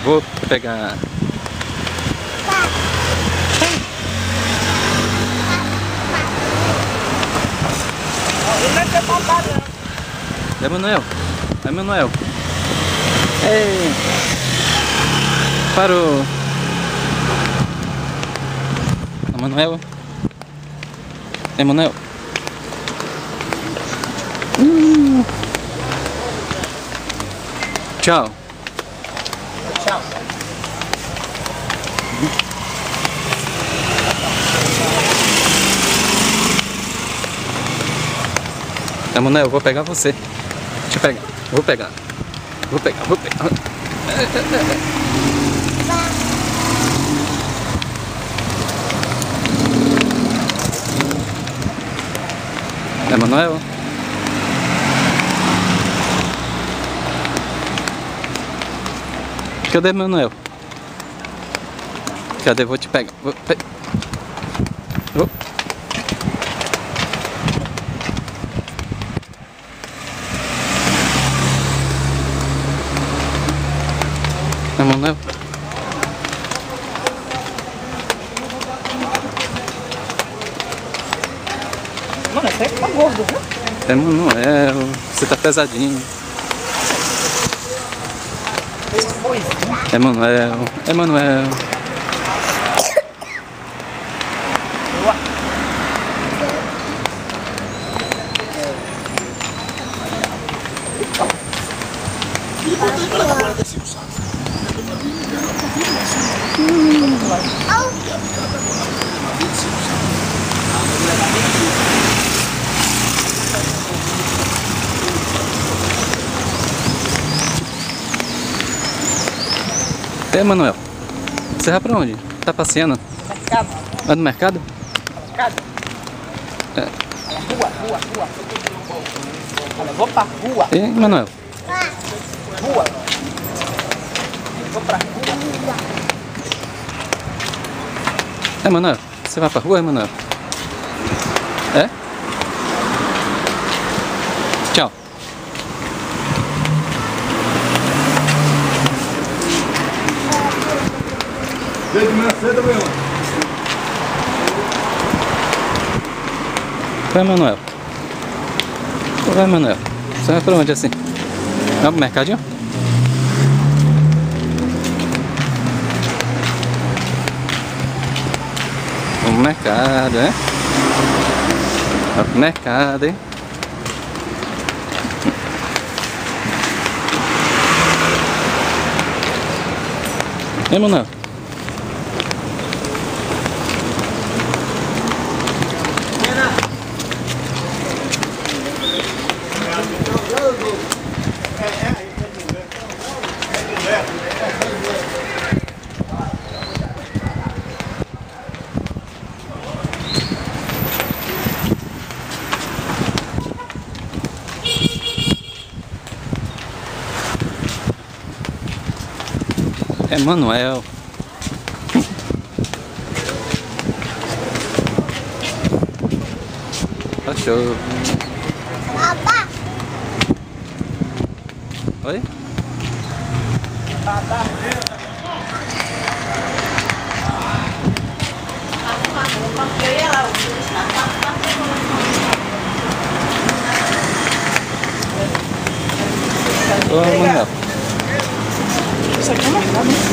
vou pegar. Emanuel, Emanuel. Ei, parou. Emanuel, Emanuel. Tchau. Tchau. Emanuel, eu vou pegar você. Deixa eu pegar. Vou pegar. Vou pegar, vou pegar. Emanuel. Cadê Emanuel? Cadê? Vou te pegar. Emanuel. Mano, esse aí tá gordo, viu? Emanuel, você tá pesadinho. Emanuel, Emanuel. Ei, Emanuel, você vai pra onde? Tá passeando? Mercado. Vai no mercado? Mercado? É. Rua. Olha, vou pra rua. Ei, Emanuel. Rua. Vou pra rua. Emanuel, você vai pra rua, Emanuel? É? Tchau. Vai, Emanuel. Vai, Emanuel. Você vai pra onde assim? Vai pro mercadinho? Vamos pro mercado, hein? Vai pro mercado, hein? Emanuel. Emanuel. Cachorro. Papá. Oi? Ô, Emanuel. Isso aqui é mercado, né?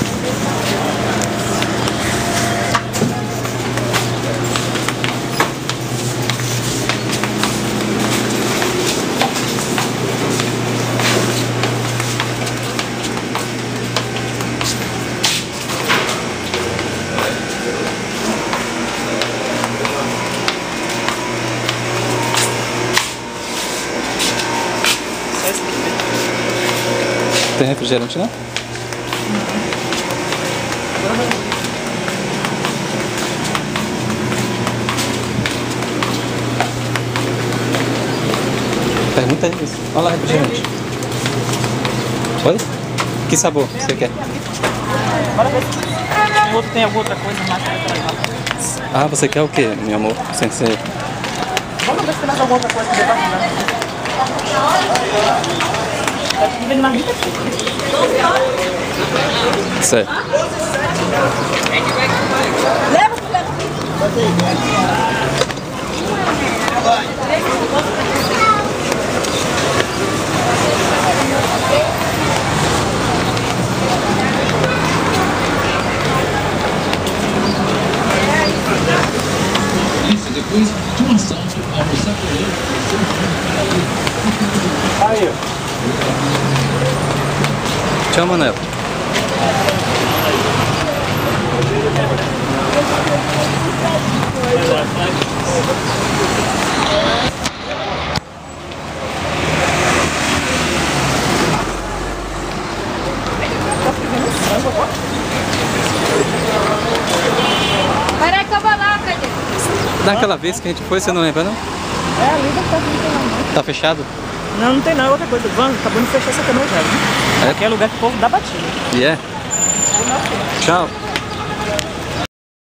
Tem refrigerante, não? Pergunta isso. Olha lá, refrigerante. Oi? Que sabor você quer? Bora ver se o outro tem alguma outra coisa mais pra levar. Ah, você quer o quê, meu amor? Sem ser... Vamos ver se tem mais alguma outra coisa que dê pra comer. Tá vendo mais rica aqui. Certo. Leva, leva. Depois de um assalto ao sacoleiro. Aí. Tchau, Manel. Peraí que eu vou lá, cadê? Daquela vez que a gente foi, você não lembra, não? É, ali não tá não. Tá fechado? Não, não tem não, é outra coisa. Vamos, acabou de fechar essa câmera já, viu? É? Aqui é lugar que o povo dá batida. E é? Tchau.